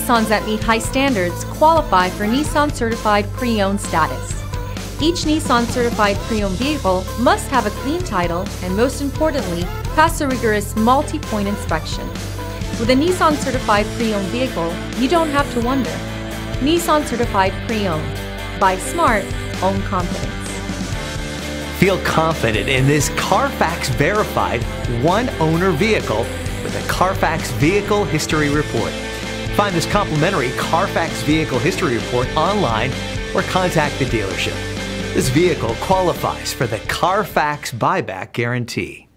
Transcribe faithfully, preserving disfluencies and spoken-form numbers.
Nissans that meet high standards qualify for Nissan Certified Pre-Owned status. Each Nissan Certified Pre-Owned vehicle must have a clean title and, most importantly, pass a rigorous multi-point inspection. With a Nissan Certified Pre-Owned vehicle, you don't have to wonder. Nissan Certified Pre-Owned. Buy smart, own confidence. Feel confident in this Carfax verified one-owner vehicle with a Carfax Vehicle History Report. Find this complimentary Carfax Vehicle History Report online or contact the dealership. This vehicle qualifies for the Carfax Buyback Guarantee.